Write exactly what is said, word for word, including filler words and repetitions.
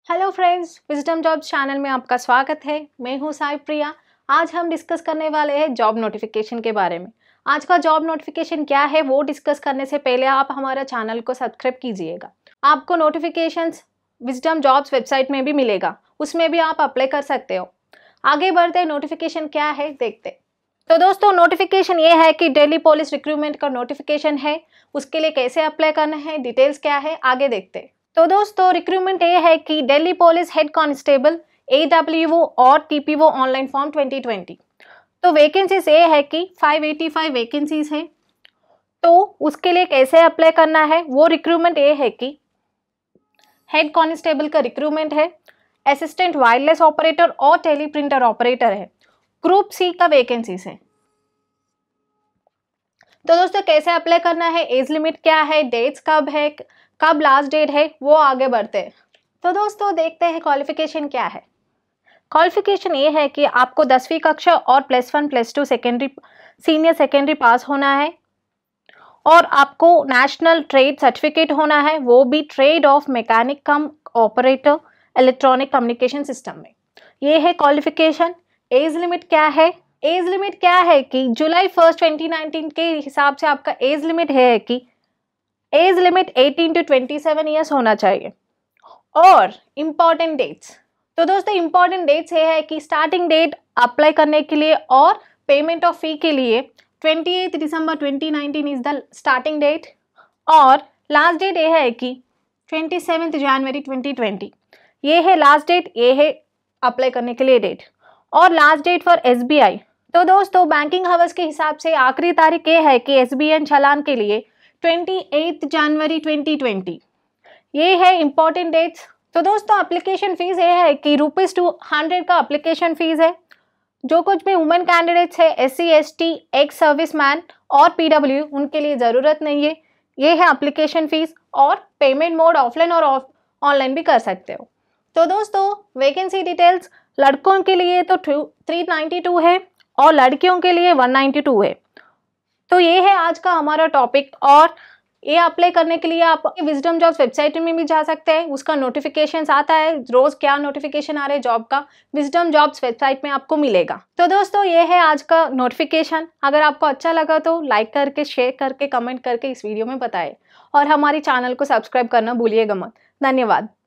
Hello friends, wisdom jobs channel में आपका स्वागत है। मैं हूं साई प्रिया। आज हम डिस्कस करने वाले हैं जॉब नोटिफिकेशन के बारे में। आज का जॉब नोटिफिकेशन क्या है वो डिस्कस करने से पहले आप हमारा चैनल को सब्सक्राइब कीजिएगा। आपको नोटिफिकेशंस विजडम जॉब्स वेबसाइट में भी मिलेगा, उसमें भी आप अप्लाई कर सकते हो। आगे बढ़ते, नोटिफिकेशन क्या है देखते। तो दोस्तों, नोटिफिकेशन ये है कि दिल्ली पुलिस रिक्रूटमेंट का नोटिफिकेशन है। उसके लिए कैसे अप्लाई करना है, डिटेल्स क्या है, आगे देखते। तो दोस्तों, रिक्रूटमेंट ये है कि Delhi police head constable, A W O और T P O online form twenty twenty. तो वैकेंसीज ये है कि फाइव एटी फाइव वैकेंसीज हैं। तो उसके लिए कैसे अप्लाई करना है वो रिक्रूटमेंट ये है कि हेड कांस्टेबल का रिक्रूटमेंट है, असिस्टेंट वायरलेस ऑपरेटर और टेलीप्रिंटर ऑपरेटर है। ग्रुप सी का वैकेंसीज है। तो दोस्तों, कैसे अप्लाई करना है, एज लिमिट क्या है, डेट्स कब है, कब लास्ट डेट है, वो आगे बढ़ते हैं। तो दोस्तों, देखते हैं क्वालिफिकेशन क्या है। क्वालिफिकेशन ये है कि आपको दसवीं कक्षा और plus one plus two secondary senior secondary pass होना है और आपको नेशनल ट्रेड सर्टिफिकेट होना है, वो भी trade of mechanic cum operator electronic communication system में। ये है क्वालिफिकेशन। एज लिमिट क्या है, एज लिमिट क्या है कि जुलाई फर्स्ट ट्वेंटी नाइनटीन के हिसाब से आपका एज लिमिट है कि age limit eighteen to twenty seven years होना चाहिए। और इम्पॉर्टेंट डेट्स, तो दोस्तों इम्पॉर्टेंट डेट्स ये है कि स्टार्टिंग डेट अप्लाई करने के लिए और पेमेंट ऑफ फी के लिए ट्वेंटी एट दिसंबर twenty nineteen is the starting date और लास्ट डेट ये है कि ट्वेंटी सेवन्थ जनवरी ट्वेंटी ट्वेंटी। ये है लास्ट डेट, ये है अप्लाई करने के लिए डेट। और last date for S B I, तो दोस्तों बैंकिंग हावर्स के हिसाब से आखिरी तारीख ये है कि एस बी आई चालान के लिए twenty eight January twenty twenty. ये है इम्पॉर्टेंट डेट्स। तो दोस्तों, एप्लीकेशन फीस ये है कि रुपीज़ टू हंड्रेड का एप्लीकेशन फीस है। जो कुछ भी वुमेन कैंडिडेट्स है, S C S T, ex service man और पी डब्ल्यू, उनके लिए ज़रूरत नहीं है। ये है एप्लीकेशन फीस और पेमेंट मोड ऑफलाइन और ऑनलाइन भी कर सकते हो। तो दोस्तों, वैकेंसी डिटेल्स लड़कों के लिए तो थ्री नाइन्टी टू है और लड़कियों के लिए वन नाइन्टी टू है। तो ये है आज का हमारा टॉपिक। और ये अप्लाई करने के लिए आप विजडम जॉब्स वेबसाइट में भी जा सकते हैं। उसका नोटिफिकेशन आता है, रोज क्या नोटिफिकेशन आ रहे हैं जॉब का, विजडम जॉब्स वेबसाइट में आपको मिलेगा। तो दोस्तों, ये है आज का नोटिफिकेशन। अगर आपको अच्छा लगा तो लाइक करके, शेयर करके, कमेंट करके इस वीडियो में बताएं और हमारी चैनल को सब्सक्राइब करना भूलिएगा मत। धन्यवाद।